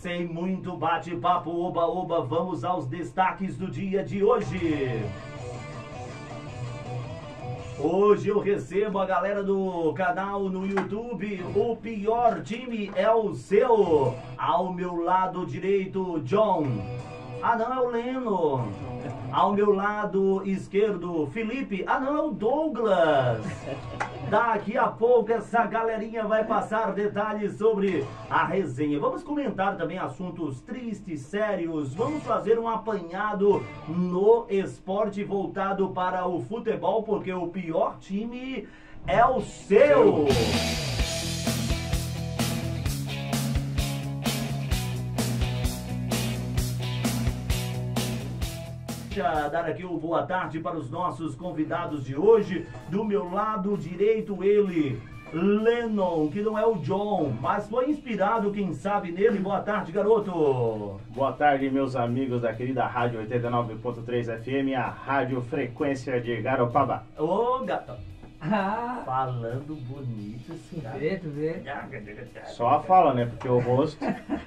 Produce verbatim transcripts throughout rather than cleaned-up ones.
Sem muito bate-papo, oba-oba, vamos aos destaques do dia de hoje. Hoje eu recebo a galera do canal no YouTube. O pior time é o seu. Ao meu lado direito, John. Ah, não, é o Leno. Ao meu lado esquerdo, Felipe. Ah, não, é o Douglas. Daqui a pouco essa galerinha vai passar detalhes sobre a resenha. Vamos comentar também assuntos tristes, sérios. Vamos fazer um apanhado no esporte voltado para o futebol, porque o pior time é o seu. Dar aqui o boa tarde para os nossos convidados de hoje. Do meu lado direito, ele, Lennon, que não é o John, mas foi inspirado, quem sabe, nele. Boa tarde, garoto. Boa tarde, meus amigos da querida Rádio oitenta e nove ponto três F M, a Rádio Frequência de Garopaba. Ô, gato. Ah, Falando bonito esse cara. vê, tu vê. Só a fala, né? Porque o rosto...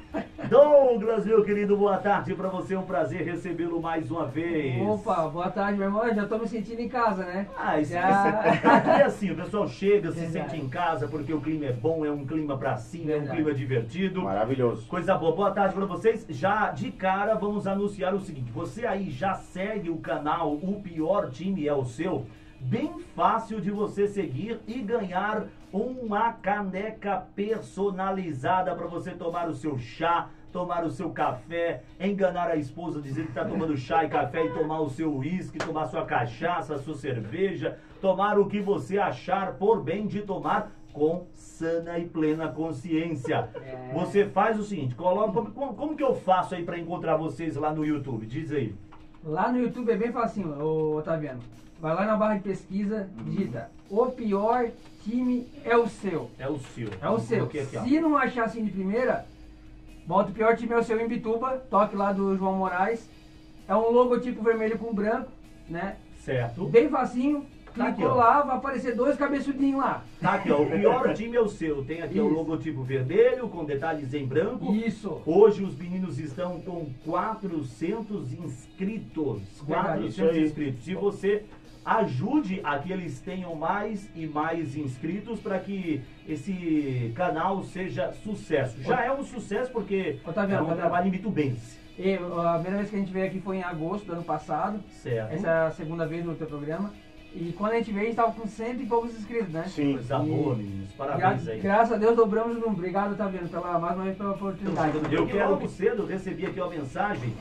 Douglas, meu querido, boa tarde para você. É um prazer recebê-lo mais uma vez. Opa, boa tarde, meu irmão. Eu já tô me sentindo em casa, né? Ah, isso Já. é assim, o pessoal chega, se Verdade. sente em casa porque o clima é bom, é um clima pra cima, é um Verdade. clima divertido. Maravilhoso. Coisa boa, boa tarde para vocês. Já de cara vamos anunciar o seguinte: você aí já segue o canal O Pior Time é o Seu? Bem fácil de você seguir e ganhar uma caneca personalizada para você tomar o seu chá, tomar o seu café, enganar a esposa dizendo que está tomando chá e café e tomar o seu uísque, tomar sua cachaça, sua cerveja, tomar o que você achar por bem de tomar com sana e plena consciência. É. Você faz o seguinte, coloca, como, como que eu faço aí para encontrar vocês lá no YouTube? Diz aí. Lá no YouTube é bem facinho, ô Otaviano. Vai lá na barra de pesquisa, digita O Pior Time é o Seu. É o seu. É o seu. Coloquei aqui, ó. Se não achar assim de primeira, bota O Pior Time é o Seu em Bituba, toque lá do João Moraes. É um logotipo vermelho com branco, né? Certo. Bem facinho. Tá aqui, Clicou ó. lá, vai aparecer dois cabeçudinhos lá. Tá aqui, ó, o pior time é o seu. Tem aqui ó, o Isso. logotipo vermelho com detalhes em branco. Isso. Hoje os meninos estão com quatrocentos inscritos. Verdade, isso quatrocentos aí. inscritos. Se você ajude a que eles tenham mais e mais inscritos para que esse canal seja sucesso. Já é um sucesso porque Otávio, é um Otávio. trabalho mitubense. E, a primeira vez que a gente veio aqui foi em agosto do ano passado. Certo. Essa é a segunda vez no teu programa. E quando a gente veio, a gente estava com cento e poucos inscritos, né? Sim. Coisa E- boa, meninos. Parabéns Gra aí. Graças a Deus dobramos o número. Obrigado, Otaviano, pela, mais uma vez pela oportunidade. Eu quero logo cedo, recebi aqui uma mensagem.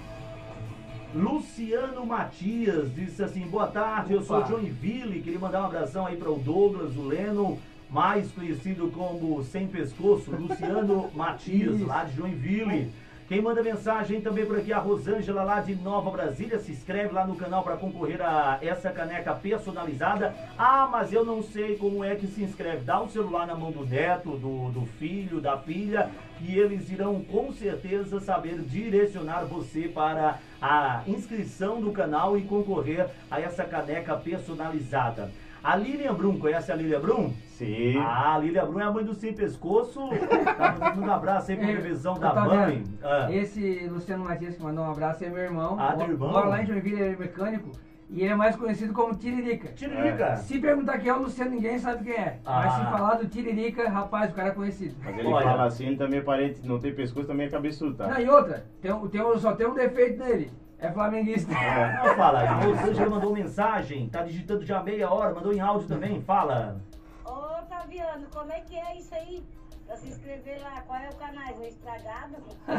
Luciano Matias disse assim: boa tarde, eu sou Opa. Joinville. Queria mandar um abração aí para o Douglas, o Lennon, mais conhecido como Sem Pescoço, Luciano Matias, Isso. lá de Joinville. Quem manda mensagem também por aqui, a Rosângela, lá de Nova Brasília. Se inscreve lá no canal para concorrer a essa caneca personalizada. Ah, mas eu não sei como é que se inscreve. Dá o celular na mão do neto, do, do filho, da filha, que eles irão com certeza saber direcionar você para a inscrição do canal e concorrer a essa caneca personalizada. A Lilian Brum, conhece a Lilian Brum? Sim. Ah, a Lilian Brum é a mãe do Sem Pescoço. Tá mandando um abraço aí pra revisão da Otaviano, mãe. Ah. Esse Luciano Matias que mandou um abraço é meu irmão. Ah, teu irmão? Mora lá em Joinville, ele é mecânico. E ele é mais conhecido como Tiririca. Tiririca. Se perguntar quem é o Luciano, ninguém sabe quem é. Ah. Mas se falar do Tiririca, rapaz, o cara é conhecido. Mas ele Olha. fala assim, ele também é parente, não tem pescoço, também é cabeçudo, tá? Não, e outra, tem, um- tem, um- só tem um defeito nele. É flamenguista. Não, fala aí. A Rosângela mandou mensagem. Tá digitando já meia hora. Mandou em áudio também. Fala. Ô, Otaviano, como é que é isso aí? Pra se inscrever lá, qual é o canal? Vou estragado?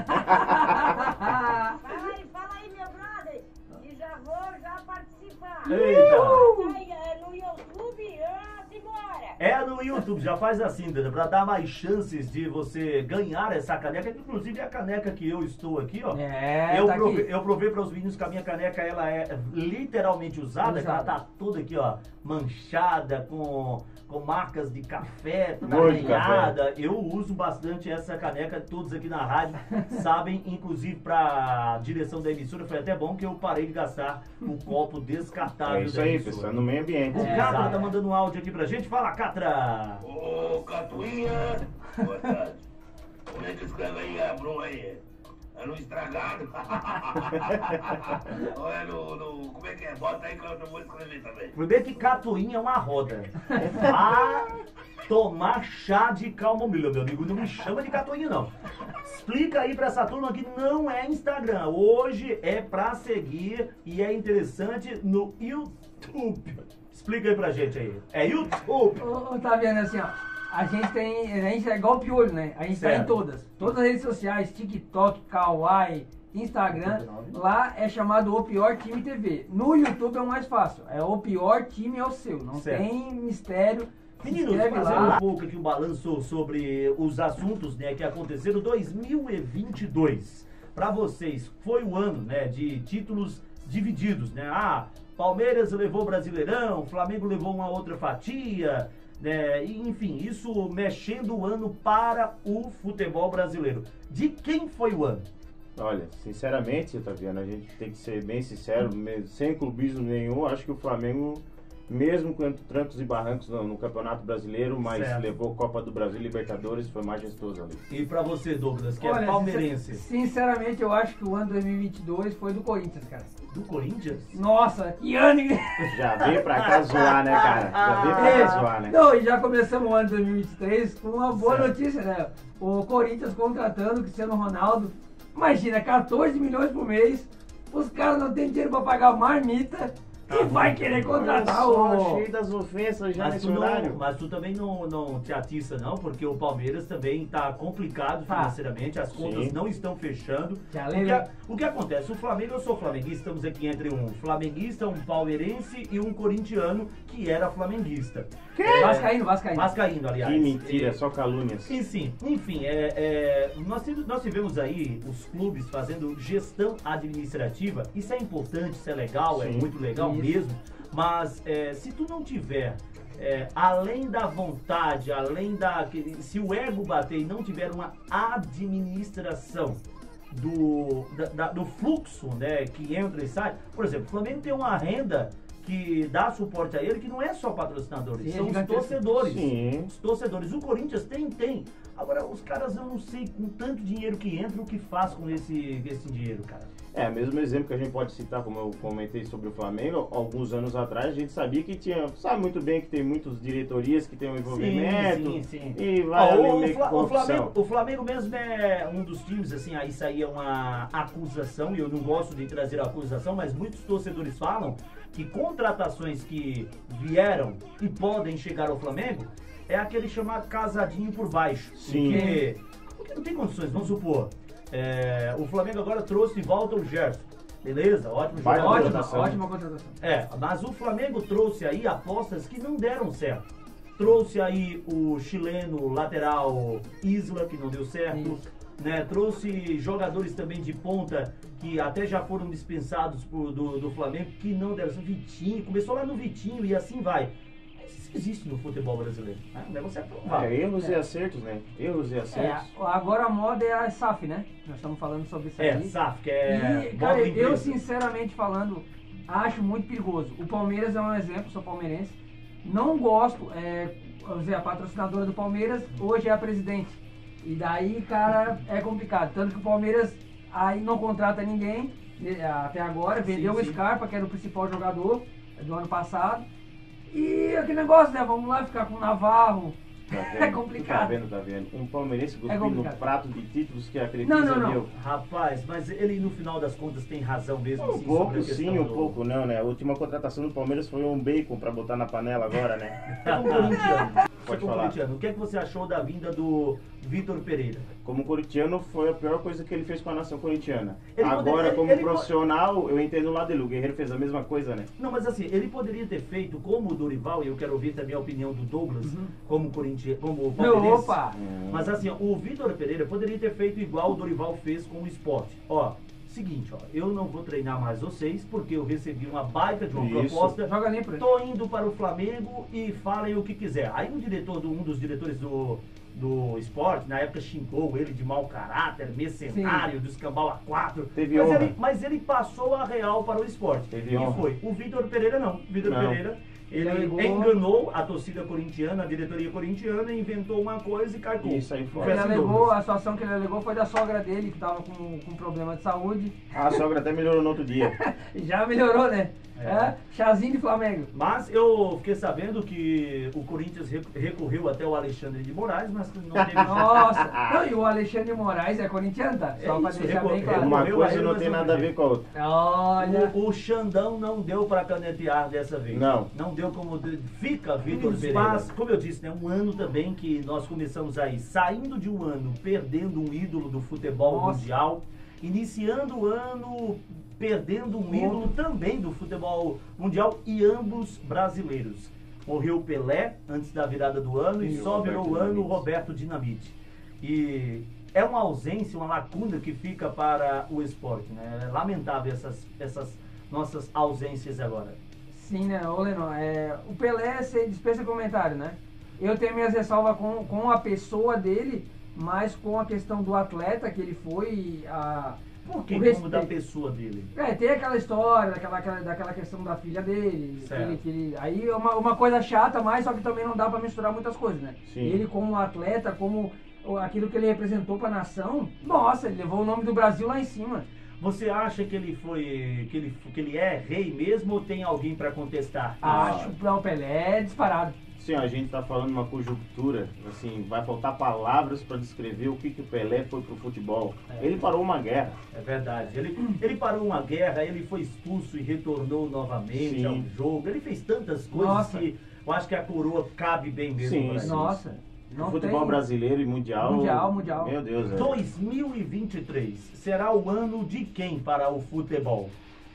Fala aí, fala aí, meu brother. E já vou já participar. Eita. Aí, é no YouTube? Ah, simbora. É no YouTube, já faz assim, entendeu? Pra dar mais chances de você ganhar essa caneca, que inclusive é a caneca que eu estou aqui, ó. É, eu, tá provei, aqui. eu provei para os meninos que a minha caneca, ela é literalmente usada, que ela Usada. tá toda aqui, ó, manchada, com, com marcas de café, toda Gosto de arranhada. Eu uso bastante essa caneca, todos aqui na rádio sabem, inclusive pra direção da emissora, foi até bom que eu parei de gastar o copo descartável É isso da aí, emissora. pessoal, no meio ambiente. O É, Catra exato. tá mandando um áudio aqui pra gente. Fala, Catra! Ô, Catuinha, boa tarde. Como é que escreve aí a Brum aí? É no estragado. Ou é no, no... Como é que é? Bota aí que eu não vou escrever também. Primeiro que Catuinha é uma roda. Ah, tomar chá de camomila, meu amigo. Não me chama de Catuinha, não. Explica aí pra essa turma que não é Instagram. Hoje é pra seguir e é interessante no YouTube. Explica aí pra gente aí. É YouTube. Ô, ô, tá vendo assim, ó. A gente tem. A gente é igual o piolho, né? A gente tá Certo. em todas. Todas as redes sociais, TikTok, Kawaii, Instagram. Lá é chamado O Pior Time T V. No YouTube é o mais fácil. É O Pior Time é o seu. Não Certo. tem mistério. Se Meninos, inscreve fazendo lá. um pouco aqui um balanço sobre os assuntos, né, que aconteceram em dois mil e vinte e dois. Para vocês, foi o ano, né, de títulos divididos, né? Ah, Palmeiras levou o Brasileirão, Flamengo levou uma outra fatia, né? E, enfim, isso mexendo o ano para o futebol brasileiro. De quem foi o ano? Olha, sinceramente, Otaviano, a gente tem que ser bem sincero, mesmo, sem clubismo nenhum, acho que o Flamengo, mesmo com trancos e barrancos no, no Campeonato Brasileiro, mas Certo. levou Copa do Brasil e Libertadores, foi majestoso ali. E para você, Douglas, que Olha, é palmeirense, sin- Sinceramente, eu acho que o ano dois mil e vinte e dois foi do Corinthians, cara. do Corinthians? Nossa, que ano! hein? Já veio pra cá zoar, né, cara? Já veio pra cá zoar, né? Não, e já começamos o ano dois mil e vinte e três com uma boa Certo. notícia, né? O Corinthians contratando o Cristiano Ronaldo. Imagina, quatorze milhões por mês. Os caras não têm dinheiro pra pagar marmita. E vai querer contratar o... Cheio das ofensas já Mas nesse tu, não, horário. mas tu também não, não te atiça não, porque o Palmeiras também está complicado Tá. financeiramente, as contas Sim. não estão fechando. Já O lembro. que, a- o que acontece? O Flamengo, eu sou flamenguista, estamos aqui entre um flamenguista, um palmeirense e um corintiano que era flamenguista. É, Vascaíno, Vascaíno. Vascaíno, aliás. Que mentira, É, só calúnias. Sim, sim. Enfim, é, é, nós, tive- nós tivemos aí os clubes fazendo gestão administrativa. Isso é importante, isso é legal, é Sim. muito legal Isso. mesmo. Mas é, se tu não tiver, é, além da vontade, além da... que- Se o ego bater e não tiver uma administração do, da- da- do fluxo, né, que entra e sai... Por exemplo, o Flamengo tem uma renda que dá suporte a ele, que não é só patrocinadores, Sim, é são os gigantesco. torcedores. Sim. Os torcedores. O Corinthians tem, tem. Agora, os caras, eu não sei, com tanto dinheiro que entra, o que faz com esse, esse dinheiro, cara. É, mesmo exemplo que a gente pode citar, como eu comentei sobre o Flamengo, alguns anos atrás a gente sabia que tinha, sabe muito bem que tem muitas diretorias que tem um envolvimento Sim, sim, sim. e vai Ó, ali o, meio que Fla- o, corrupção. Flamengo, o Flamengo mesmo é um dos times, assim, aí isso aí é uma acusação, e eu não gosto de trazer a acusação, mas muitos torcedores falam que contratações que vieram e podem chegar ao Flamengo é aquele chamado casadinho por baixo. Sim. Porque, porque não tem condições, vamos supor. é, o Flamengo agora trouxe de volta o Gerson. Beleza, ótimo Vai, jogador. Ótima, contratação. ótima contratação. É, mas o Flamengo trouxe aí apostas que não deram certo. Trouxe aí o chileno lateral Isla, que não deu certo. Isso. Né? Trouxe jogadores também de ponta que até já foram dispensados por- do, do Flamengo, que não deram certo. Vitinho, começou lá no Vitinho e assim vai. Isso existe no futebol brasileiro. Né? O negócio é provar. É, erros É. e acertos, né? Erros e É, acertos. agora a moda é a S A F, né? Nós estamos falando sobre isso É, aí. S A F, que é. E, cara, modo eu inglês. sinceramente falando, acho muito perigoso. O Palmeiras é um exemplo, sou palmeirense. Não gosto, é, vamos dizer, a patrocinadora do Palmeiras hoje é a presidente. E daí, cara, é complicado. Tanto que o Palmeiras aí não contrata ninguém, né, até agora, vendeu Sim, o sim. Scarpa, que era o principal jogador do ano passado. E aquele negócio, né? Vamos lá ficar com o Navarro. Tá É vendo? complicado. Tá vendo, tá vendo? Um palmeirense É cuspindo no complicado. prato de títulos que acredita Não, não, não. meu. Rapaz, mas ele no final das contas tem razão mesmo. Um assim, pouco sobre a questão sim, um do- pouco não, né? A última contratação do Palmeiras foi um bacon pra botar na panela agora, né? Você como corintiano, você Pode como falar. corintiano, o que é que você achou da vinda do Vitor Pereira? Como corintiano, foi a pior coisa que ele fez com a nação corintiana. Ele Agora, poderia- como ele- profissional, eu entendo o lado dele. O Guerreiro fez a mesma coisa, né? Não, mas assim, ele poderia ter feito como o Dorival, e eu quero ouvir também a opinião do Douglas, como corintiano, como palmeirense. Meu, opa! Hum. Mas assim, ó, o Vitor Pereira poderia ter feito igual o Dorival fez com o esporte. Ó, seguinte, ó, eu não vou treinar mais vocês porque eu recebi uma baita de uma Isso. proposta. Joga nem por ele. Tô indo para o Flamengo e falem o que quiser. Aí um diretor, do, um dos diretores do, do esporte, na época xingou ele de mau caráter, mercenário, do escambau A quatro. Teve mas, honra. ele, mas ele passou a real para o esporte. Teve e honra. foi. O Vitor Pereira não. O Vitor Não. Pereira, Ele alegou- enganou a torcida corintiana, a diretoria corintiana, inventou uma coisa e carcou. Isso aí foi. Foi Ele assim, alegou, Douglas. a situação que ele alegou foi da sogra dele, que estava com, com problema de saúde. A sogra até melhorou no outro dia. Já melhorou, né? É. É. Chazinho de Flamengo. Mas eu fiquei sabendo que o Corinthians rec- recorreu até o Alexandre de Moraes, mas não teve... Nossa! Não, e o Alexandre de Moraes é corintiano, tá? É Só pra isso, deixar recorreu- bem claro. Uma Recorreu a coisa ele, não mas tem não nada a teve. ver com a outra. Olha. O, o Xandão não deu para canetear dessa vez. Não. Não deu como de- fica, Vitor Meninos, Pereira. mas- Mas, como eu disse, né, um ano também que nós começamos aí, saindo de um ano, perdendo um ídolo do futebol Nossa. mundial, iniciando o ano perdendo um ídolo também do futebol mundial e ambos brasileiros. Morreu Pelé antes da virada do ano e, E o só virou o Roberto ano o Dinamite. Roberto Dinamite. E é uma ausência, uma lacuna que fica para o esporte, né? É lamentável essas, essas nossas ausências agora. Sim, né, ô Lennon, é, o Pelé você dispensa comentário, né? Eu tenho minhas ressalvas com, com a pessoa dele, mas com a questão do atleta que ele foi, a, Por que o como respeito. da pessoa dele? É, tem aquela história, daquela, aquela, daquela questão da filha dele, que Certo. ele, que ele- aí é uma, uma coisa chata, mas só que também não dá pra misturar muitas coisas, né? Sim. Ele como atleta, como o- aquilo que ele representou pra nação, nossa, ele levou o nome do Brasil lá em cima. Você acha que ele foi, que ele, que ele é rei mesmo ou tem alguém para contestar? Acho que o Pelé é disparado. Sim, a gente tá falando uma conjuntura, assim, vai faltar palavras para descrever o que, que o Pelé foi pro futebol. É. Ele parou uma guerra. É verdade. Ele, ele parou uma guerra, ele foi expulso e retornou novamente Sim. ao jogo. Ele fez tantas coisas Nossa. que eu acho que a coroa cabe bem mesmo Sim, pra ele. sim. Nossa, não O futebol tem... brasileiro e mundial. Mundial, mundial. Meu Deus, é. dois mil e vinte e três será o ano de quem para o futebol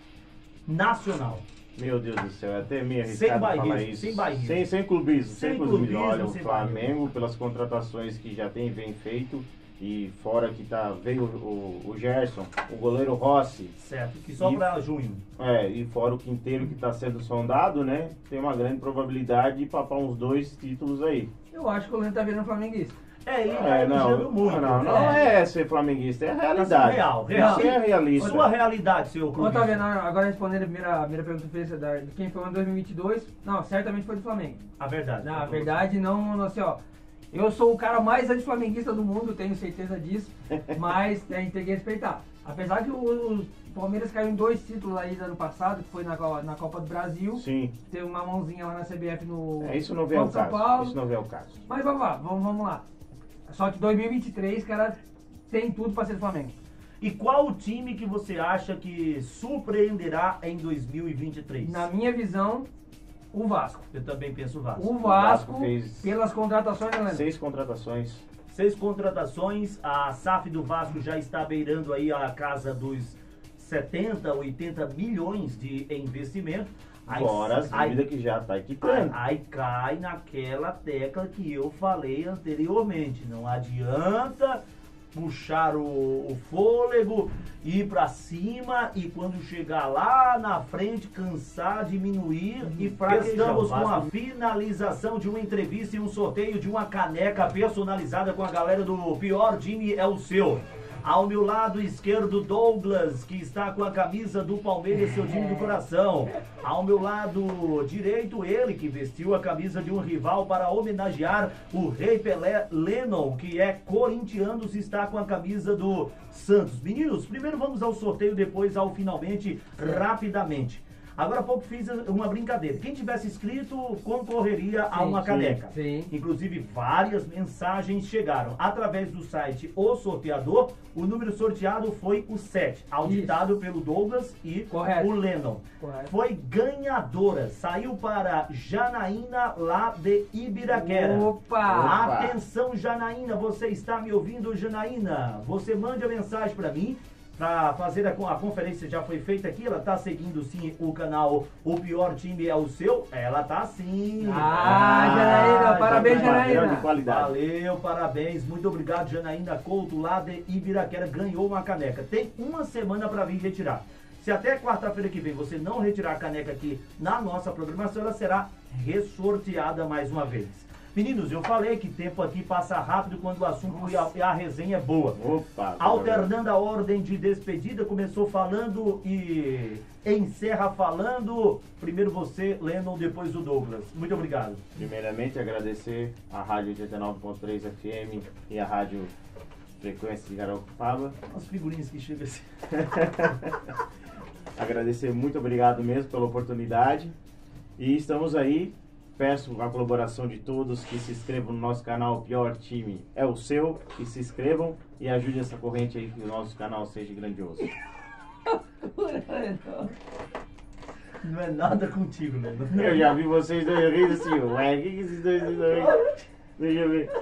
nacional? Meu Deus do céu, é até meio Sem arriscado falar bairrismo, isso. sem bairrismo. Sem, sem clubismo, sem, Sem clubismo. clubismo, Olha, o sem Flamengo, pelas contratações que já tem bem feito, e fora que tá, veio o, o Gerson, o goleiro Rossi, Certo, que só E- para junho. é, e fora o Quinteiro que está sendo sondado, né? Tem uma grande probabilidade de papar uns dois títulos aí. Eu acho que o Leandro tá virando flamenguista. É, ele tá É, não, elogiando muito. não, não né? é ser flamenguista, é a realidade. Real, real. Isso é realista. Sua realidade, seu clube. Otávio, agora respondendo a primeira, a primeira pergunta que fez da, de quem foi o ano dois mil e vinte e dois, não, certamente foi do Flamengo. A verdade. Na verdade, não, não, assim, ó, eu sou o cara mais anti-flamenguista do mundo, tenho certeza disso, mas a gente tem que respeitar. Apesar que o, o Palmeiras caiu em dois títulos aí do ano passado, que foi na, Co- na Copa do Brasil, Sim, teve uma mãozinha lá na C B F no é, isso não vem ao contra São caso. Paulo. Isso não vem ao caso. Mas vamos lá, vamos, vamos lá. Só que dois mil e vinte e três, cara, tem tudo pra ser do Flamengo. E qual o time que você acha que surpreenderá em dois mil e vinte e três? Na minha visão, o Vasco. Eu também penso o Vasco. O Vasco, Vasco fez pelas contratações, né, Leandro? Seis contratações. Seis contratações, a S A F do Vasco já está beirando aí a casa dos setenta, oitenta milhões de investimento. Aí- Fora as aí- dívidas que já tá Aí, quitando. aí cai naquela tecla que eu falei anteriormente. Não adianta puxar o, o fôlego, ir pra cima e quando chegar lá na frente cansar, diminuir e fraquejar. Estamos com a finalização de uma entrevista e um sorteio de uma caneca personalizada com a galera do Pior Time é o Seu. Ao meu lado esquerdo, Douglas, que está com a camisa do Palmeiras, seu time do coração. Ao meu lado direito, ele, que vestiu a camisa de um rival para homenagear o Rei Pelé, Lennon, que é corintiano, se está com a camisa do Santos. Meninos, primeiro vamos ao sorteio, depois ao finalmente, rapidamente. Agora há pouco fiz uma brincadeira. Quem tivesse inscrito concorreria a Sim, uma sim, caneca. sim. Inclusive, várias mensagens chegaram através do site O Sorteador. O número sorteado foi o sete, auditado pelo Douglas e Correto. o Lennon. Correto. Foi ganhadora. Saiu para Janaína, lá de Ibiraquera. Opa! Atenção, Janaína, você está me ouvindo, Janaína? Você mande a mensagem para mim. Para fazer a, a conferência já foi feita aqui, ela tá seguindo sim o canal O Pior Time é o Seu? Ela tá sim. Ah, Janaína, parabéns, já tá Janaína. Padrão de qualidade. Valeu, parabéns, muito obrigado, Janaína Couto, lá de Ibiraquera, ganhou uma caneca. Tem uma semana para vir retirar. Se até quarta-feira que vem você não retirar a caneca aqui na nossa programação, ela será ressorteada mais uma vez. Meninos, eu falei que tempo aqui passa rápido quando o assunto e a, e a resenha é boa. Opa! Alternando a ordem de despedida, começou falando e encerra falando. Primeiro você, Lennon, depois o Douglas. Muito obrigado. Primeiramente, agradecer a Rádio oitenta e nove ponto três F M e a Rádio Frequência de Garopaba. As figurinhas que chegam assim. Agradecer, muito obrigado mesmo pela oportunidade. E estamos aí. Peço a colaboração de todos que se inscrevam no nosso canal. O pior time é o seu. Que se inscrevam e ajude essa corrente aí, que o nosso canal seja grandioso. Não é nada contigo, né? Eu já vi vocês dois rindo assim, ué, o que que esses dois rindo? Deixa eu ver.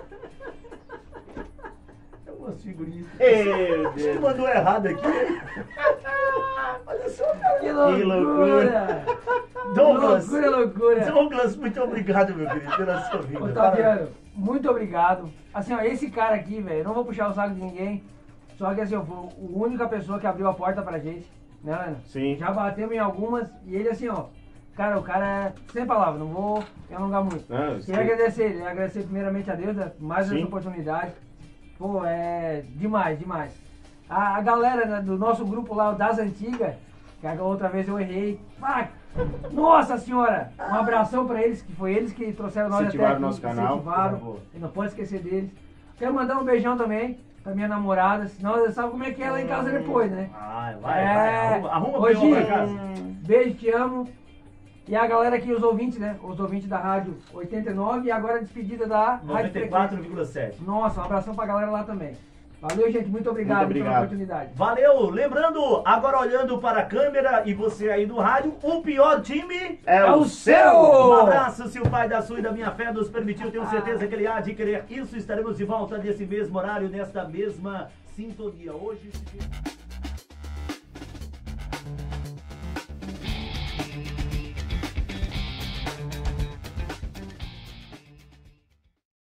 É umas figurinhas. Meu Você Deus. mandou errado aqui. Olha só, cara. Que loucura! loucura. Douglas. Loucura, loucura! Douglas, muito obrigado, meu querido, pela sua vida. Otaviano, muito obrigado. Assim, ó, esse cara aqui, velho, eu não vou puxar o saco de ninguém. Só que assim, eu fui a única pessoa que abriu a porta pra gente, né, Lena? Sim. Já batemos em algumas e ele assim, ó. Cara, o cara é. Sem palavras, não vou me alongar muito. Não, Queria agradecer ele, agradecer primeiramente a Deus, né, mais Sim. essa oportunidade. Pô, é demais, demais. A, a galera, né, do nosso grupo lá, o das antigas, que a outra vez eu errei. Ah, nossa senhora! Um abração pra eles, que foi eles que trouxeram nós até Incentivaram aqui. nosso canal. Incentivaram. Coisa boa. Eu não pode esquecer deles. Quero mandar um beijão também pra minha namorada, senão você sabe como é que é lá em casa depois, né? Vai, vai, É, vai. Arruma, arruma hoje- bem pra casa. Beijo, te amo. E a galera aqui, os ouvintes, né? Os ouvintes da Rádio oitenta e nove e agora a despedida da Rádio noventa e quatro vírgula sete. Frequência. Nossa, um abração pra galera lá também. Valeu, gente. Muito obrigado, Muito obrigado. pela oportunidade. Valeu! Lembrando, agora olhando para a câmera e você aí do rádio, o pior time É É o o seu! seu! Um abraço, se o pai da sua e da minha fé nos permitiu, tenho certeza que ele há de querer isso. Estaremos de volta nesse mesmo horário, nesta mesma sintonia. Hoje...